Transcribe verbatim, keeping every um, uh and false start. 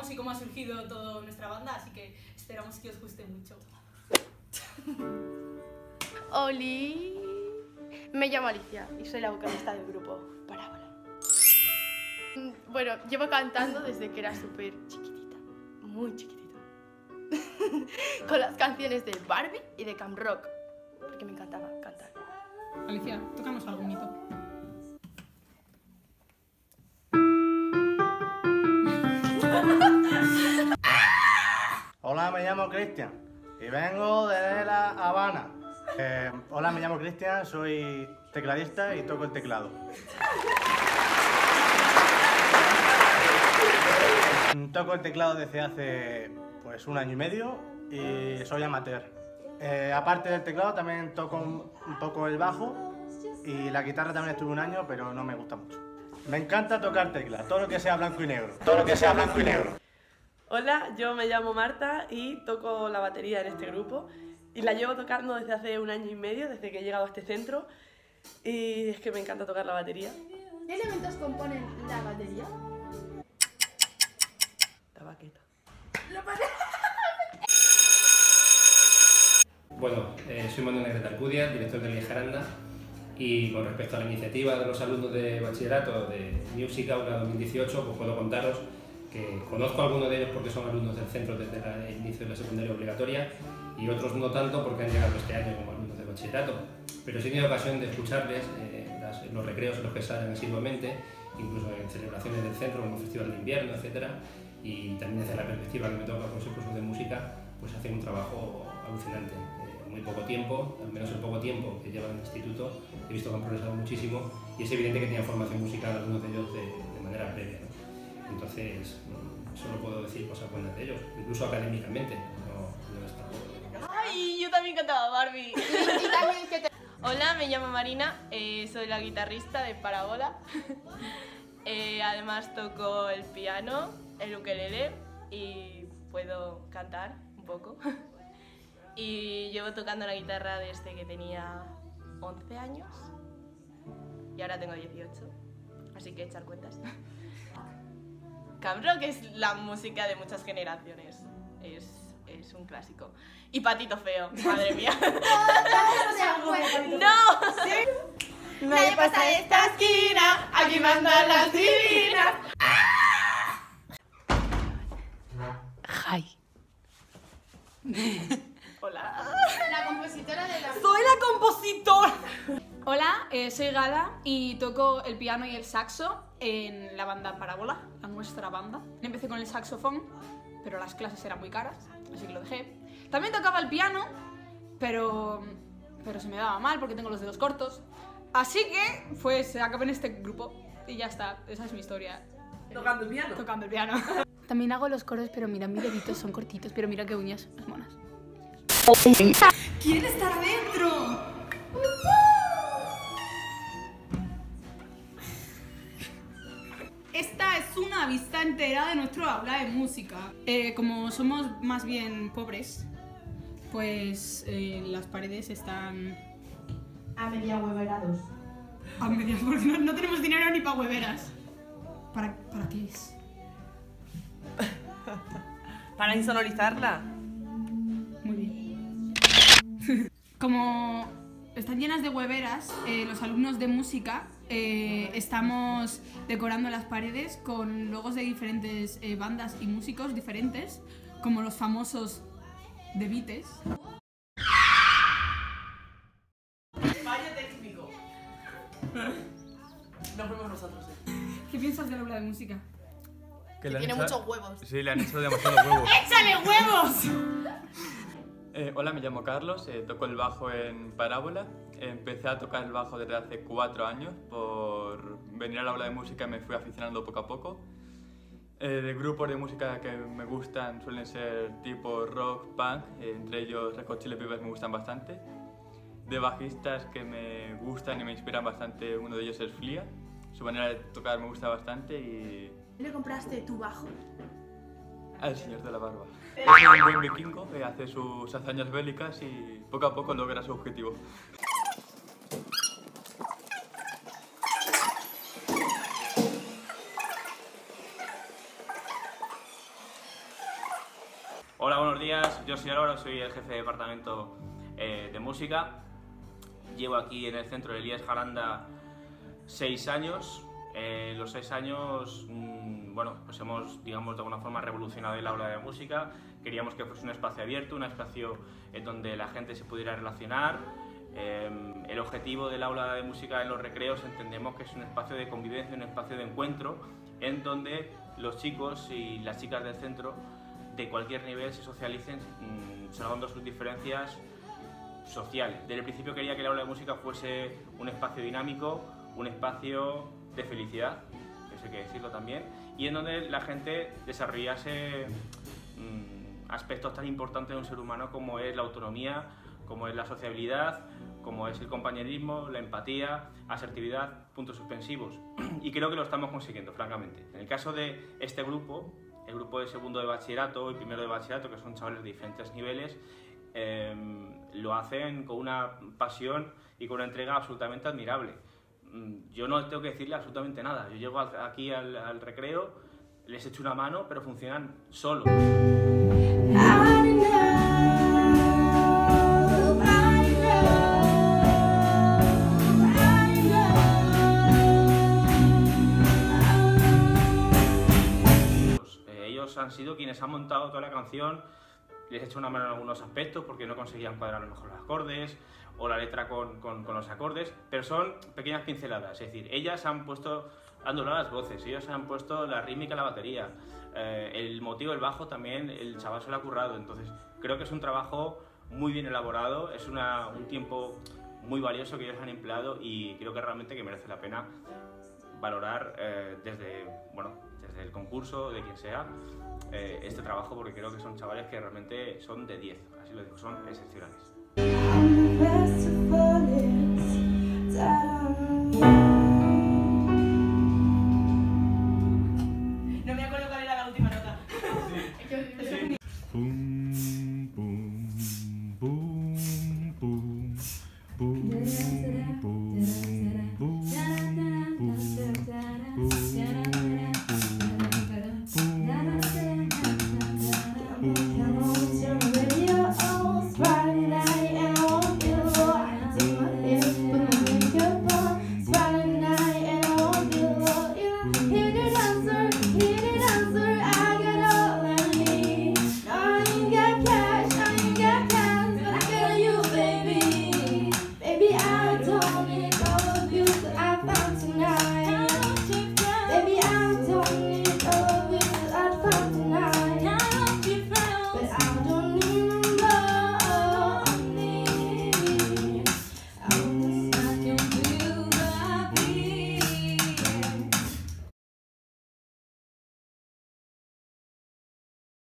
presentamos y cómo ha surgido toda nuestra banda, así que esperamos que os guste mucho. Oli, me llamo Alicia y soy la vocalista del grupo Parábola. Bueno, llevo cantando desde que era súper chiquitita, muy chiquitita, con las canciones de Barbie y de Camp Rock, porque me encantaba cantar. Alicia, tócanos algo bonito. Hola, me llamo Cristian y vengo de La Habana. Eh, hola, me llamo Cristian, soy tecladista y toco el teclado. Toco el teclado desde hace pues un año y medio y soy amateur. Eh, aparte del teclado también toco un, un poco el bajo y la guitarra también estuve un año, pero no me gusta mucho. Me encanta tocar teclas, todo lo que sea blanco y negro, todo lo que sea blanco y negro. Hola, yo me llamo Marta y toco la batería en este grupo y la llevo tocando desde hace un año y medio, desde que he llegado a este centro, y es que me encanta tocar la batería. ¿Qué elementos componen la batería? La baqueta. Bueno, eh, soy Manuel Negrete Alcudia, director de Línea Jaranda, y con respecto a la iniciativa de los alumnos de bachillerato de Music Aula dos mil dieciocho, pues puedo contaros que conozco a algunos de ellos porque son alumnos del centro desde el inicio de la secundaria obligatoria y otros no tanto porque han llegado este año como alumnos de bachillerato. Pero sí he tenido ocasión de escucharles eh, las, en los recreos en los que salen asiduamente, incluso en celebraciones del centro como el Festival de Invierno, etcétera. Y también desde la perspectiva que me toca con ese curso de música, pues hacen un trabajo alucinante. Eh, muy poco tiempo, al menos el poco tiempo que llevan en el instituto, he visto que han progresado muchísimo y es evidente que tenían formación musical algunos de ellos de, de manera previa, ¿no? Entonces, solo puedo decir cosas buenas de ellos, incluso académicamente, no, no está todo. ¡Ay, yo también cantaba Barbie! ¿Y también que te... Hola, me llamo Marina, eh, soy la guitarrista de Parábola. eh, además toco el piano, el ukelele y puedo cantar un poco. Y llevo tocando la guitarra desde que tenía once años y ahora tengo dieciocho, así que echar cuentas. Camp Rock es la música de muchas generaciones, es, es un clásico. Y Patito Feo, madre mía. ¡No! ¿Sí? Nadie pasa de esta esquina, aquí mandan las divinas. Hi. Hola. La compositora de la... ¡Soy la compositora! Hola, eh, soy Gala y toco el piano y el saxo en la banda Parábola, la nuestra banda. Empecé con el saxofón, pero las clases eran muy caras, así que lo dejé. También tocaba el piano, pero, pero se me daba mal porque tengo los dedos cortos. Así que, pues, acabé en este grupo y ya está, esa es mi historia. ¿Tocando el piano? Tocando el piano. También hago los coros, pero mira, mis deditos son cortitos, pero mira qué uñas más monas. ¿Quién estará dentro? Esta es una vista entera de nuestro aula de música. Eh, como somos más bien pobres, pues eh, las paredes están... A media hueverados. A media, porque no, no tenemos dinero ni para hueveras. ¿Para, ¿Para qué es? ¿Para insonorizarla? Muy bien. Como están llenas de hueveras, eh, los alumnos de música eh, estamos decorando las paredes con logos de diferentes eh, bandas y músicos diferentes, como los famosos The Beatles. Fallo técnico. Nos vemos nosotros, ¿eh? ¿Qué piensas del aula de música? Que tiene muchos huevos. Sí, le han hecho demasiados huevos. ¡Échale huevos! Eh, hola, me llamo Carlos, eh, toco el bajo en Parábola. Empecé a tocar el bajo desde hace cuatro años. Por venir a la aula de música me fui aficionando poco a poco. Eh, de grupos de música que me gustan suelen ser tipo rock, punk, eh, entre ellos Red Hot Chili Peppers me gustan bastante. De bajistas que me gustan y me inspiran bastante, uno de ellos es Flia. Su manera de tocar me gusta bastante y... ¿Le compraste tu bajo? Al señor de la barba. Es un buen vikingo que hace sus hazañas bélicas y poco a poco logra su objetivo. yo soy Álvaro, soy el jefe de departamento eh, de música. Llevo aquí en el centro de Elías Jaranda seis años. En eh, los seis años, mmm, bueno, pues hemos, digamos, de alguna forma revolucionado el aula de música. Queríamos que fuese un espacio abierto, un espacio en donde la gente se pudiera relacionar. Eh, el objetivo del aula de música en los recreos entendemos que es un espacio de convivencia, un espacio de encuentro, en donde los chicos y las chicas del centro de cualquier nivel se socialicen, mmm, salvando sus diferencias sociales. Desde el principio quería que el aula de música fuese un espacio dinámico, un espacio de felicidad, eso hay que decirlo también, y en donde la gente desarrollase mmm, aspectos tan importantes de un ser humano como es la autonomía, como es la sociabilidad, como es el compañerismo, la empatía, asertividad, puntos suspensivos. Y creo que lo estamos consiguiendo, francamente. En el caso de este grupo, el grupo de segundo de bachillerato y primero de bachillerato, que son chavales de diferentes niveles, eh, lo hacen con una pasión y con una entrega absolutamente admirable. Yo no tengo que decirle absolutamente nada. Yo llego aquí al, al recreo, les echo una mano, pero funcionan solos. Ellos han sido quienes han montado toda la canción. Les he hecho una mano en algunos aspectos porque no conseguían cuadrar a lo mejor los acordes o la letra con, con, con los acordes, pero son pequeñas pinceladas, es decir, ellas han puesto, han doblado las voces, ellos han puesto la rítmica, la batería, eh, el motivo del bajo también, el chaval se lo ha currado, entonces creo que es un trabajo muy bien elaborado, es una, un tiempo muy valioso que ellos han empleado y creo que realmente que merece la pena valorar eh, desde, bueno, desde el concurso, de quien sea, eh, este trabajo, porque creo que son chavales que realmente son de diez, así lo digo, son excepcionales. No me acuerdo cuál era la última nota. Sí. Boom, boom, boom, boom, boom.